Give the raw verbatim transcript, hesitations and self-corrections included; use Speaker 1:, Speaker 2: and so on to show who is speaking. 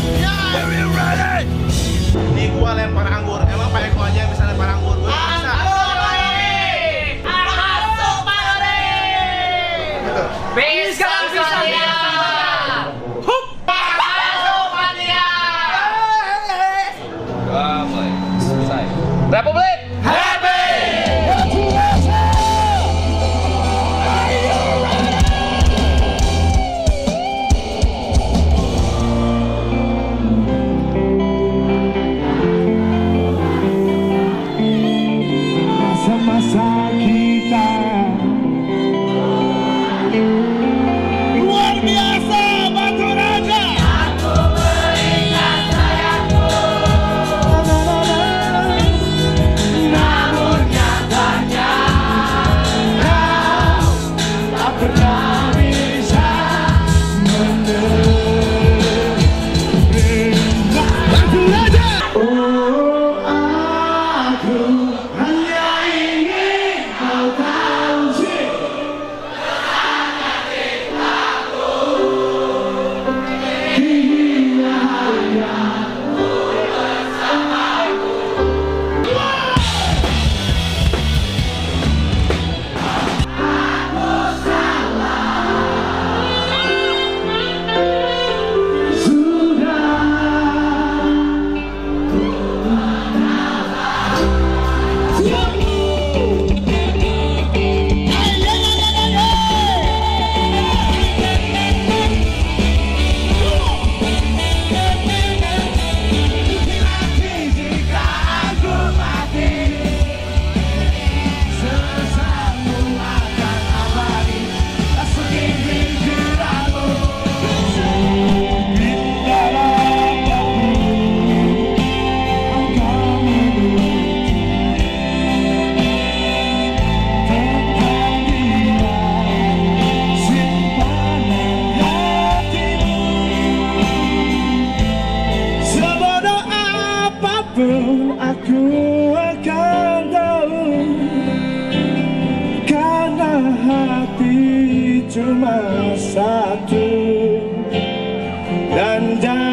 Speaker 1: Nih gua lempar anggur. Emang Pak Eko aja yang bisa lempar anggur. Gua nggak bisa.
Speaker 2: Bisa bisa dia. Hup. Masuk mania. Damai. Selesai. Republik Happy.
Speaker 3: Masa-masa kita luar biasa, Batu Raja.
Speaker 2: Aku berikan sayangku, namun nyatanya
Speaker 3: Kau tak pernah bisa menerima. Batu Raja. Oh, aku hanya ingin kau tahu sih. Dia hanya sebodoh apapun aku akan tahu, karena hati cuma satu dan jangan